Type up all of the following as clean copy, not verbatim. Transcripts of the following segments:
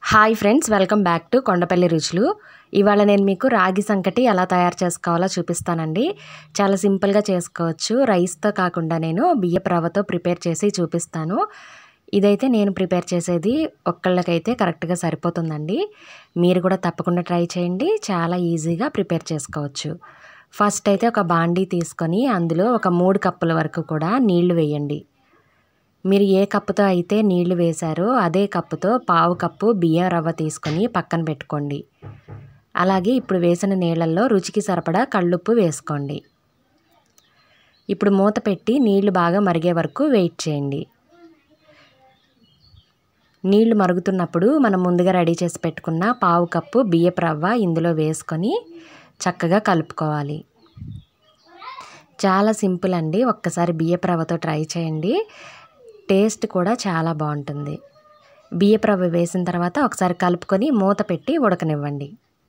Hi friends, welcome back to Kondapalli Ruchulu. ఇవాళ నేను మీకు రాగి సంకటి ఎలా తయారు చేసుకోవాలో చూపిస్తానండి. చాలా సింపుల్గా చేసుకోవచ్చు. రైస్తో కాకుండా నేను బియ్యపు రవ్వతో ప్రిపేర్ చేసి చూపిస్తాను. ఇదైతే నేను ప్రిపేర్ చేసేది ఒక్కళ్ళకైతే కరెక్ట్గా సరిపోతుందండి. మీరు కూడా తప్పకుండా ట్రై చేయండి. చాలా ఈజీగా ప్రిపేర్ చేసుకోవచ్చు. ఫస్ట్ అయితే ఒక బాండీ తీసుకొని అందులో ఒక 3 కప్పుల వరకు కూడా నీళ్లు వేయండి. మీరు ఏ కప్పుతో అయితే నీళ్లు వేశారో అదే కప్పుతో పావు కప్పు బియ్యం రవ్వ తీసుకొని పక్కన పెట్టుకోండి. అలాగే ఇప్పుడు వేసిన నీళ్ళల్లో రుచికి సరిపడా కళ్ళుప్పు వేసుకోండి. ఇప్పుడు మూత పెట్టి నీళ్లు బాగా మరిగే వరకు వెయిట్ చేయండి. నీళ్లు మరుగుతున్నప్పుడు మనం ముందుగా రెడీ చేసి పెట్టుకున్న పావు కప్పు బియ్యపు రవ్వ ఇందులో వేసుకొని చక్కగా కలుపుకోవాలి. చాలా సింపుల్ అండి. ఒక్కసారి బియ్యపు రవ్వతో ట్రై చేయండి. టేస్ట్ కూడా చాలా బాగుంటుంది. బియ్యపు రవ్వ వేసిన తర్వాత ఒకసారి కలుపుకొని మూత పెట్టి ఉడకనివ్వండి.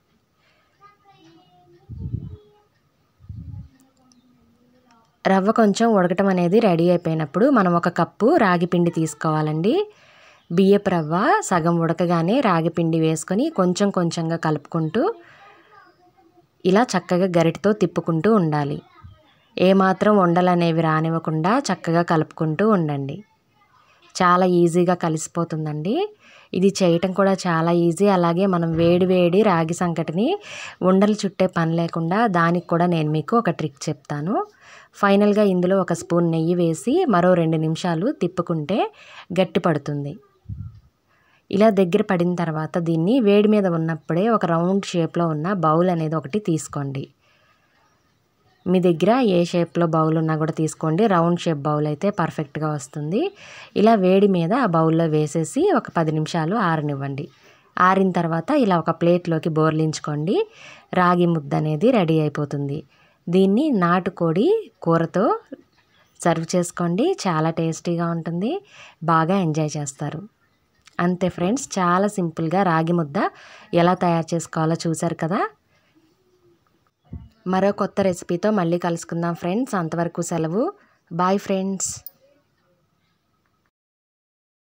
రవ్వ కొంచెం ఉడకటం అనేది రెడీ అయిపోయినప్పుడు మనం ఒక కప్పు రాగి పిండి తీసుకోవాలండి. బియ్యపు రవ్వ సగం ఉడకగానే రాగి పిండి వేసుకొని కొంచెం కొంచెంగా కలుపుకుంటూ ఇలా చక్కగా గరిటెతో తిప్పుకుంటూ ఉండాలి. ఏమాత్రం ఉండలు అనేవి రానివ్వకుండా చక్కగా కలుపుకుంటూ ఉండండి. చాలా ఈజీగా కలిసిపోతుందండి. ఇది చేయటం కూడా చాలా ఈజీ. అలాగే మనం వేడి వేడి రాగి సంకటిని ఉండలు చుట్టే పని లేకుండా దానికి కూడా నేను మీకు ఒక ట్రిక్ చెప్తాను. ఫైనల్గా ఇందులో ఒక స్పూన్ నెయ్యి వేసి మరో 2 నిమిషాలు తిప్పుకుంటే గట్టి పడుతుంది. ఇలా దగ్గర పడిన తర్వాత దీన్ని వేడి మీద ఉన్నప్పుడే ఒక రౌండ్ షేప్లో ఉన్న బౌల్ అనేది ఒకటి తీసుకోండి. మీ దగ్గర ఏ షేప్లో బౌల్ ఉన్నా కూడా తీసుకోండి. రౌండ్ షేప్ బౌల్ అయితే పర్ఫెక్ట్గా వస్తుంది. ఇలా వేడి మీద ఆ బౌల్లో వేసేసి ఒక 10 నిమిషాలు ఆరనివ్వండి. ఆరిన తర్వాత ఇలా ఒక ప్లేట్లోకి బోర్లించుకోండి. రాగి ముద్ద అనేది రెడీ అయిపోతుంది. దీన్ని నాటుకోడి కూరతో సర్వ్ చేసుకోండి. చాలా టేస్టీగా ఉంటుంది. బాగా ఎంజాయ్ చేస్తారు. అంతే ఫ్రెండ్స్, చాలా సింపుల్గా రాగి ముద్ద ఎలా తయారు చేసుకోవాలో చూసారు కదా. మరో కొత్త రెసిపీతో మళ్ళీ కలుసుకుందాం ఫ్రెండ్స్. అంతవరకు సెలవు. Bye friends.